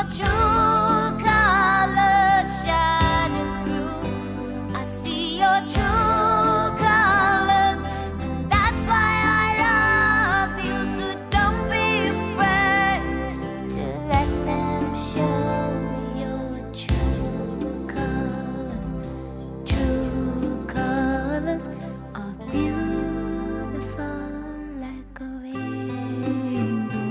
true colors shining through. I see your true colors, and that's why I love you. So don't be afraid to let them show your true colors. True colors are beautiful like a rainbow.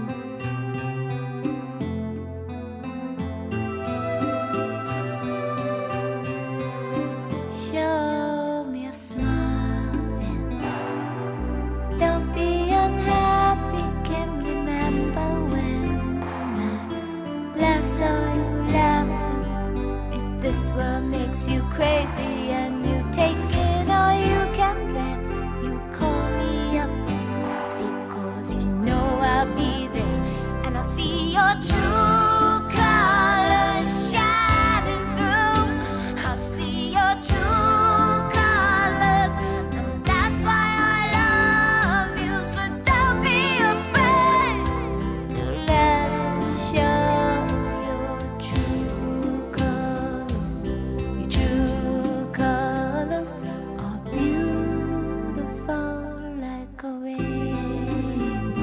Show me a smile then. Don't be unhappy. Can remember when I last saw you laughing. If this world makes you crazy and you take it all you can, then you call me up, because you know I'll be there, and I'll see your true colors shining through. I'll see your true colors, and that's why I love you. So don't be afraid to let us show your true colors. Your true colors are beautiful like a rainbow.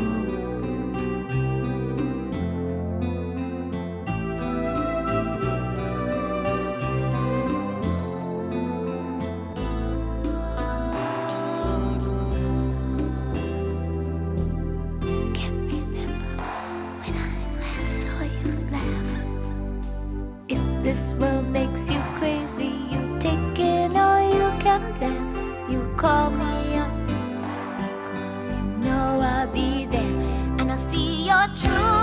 Can't remember when I last saw you laugh. If this world makes you crazy, you take it all you can, then you call me up, because you know I'll be there, and I'll see your true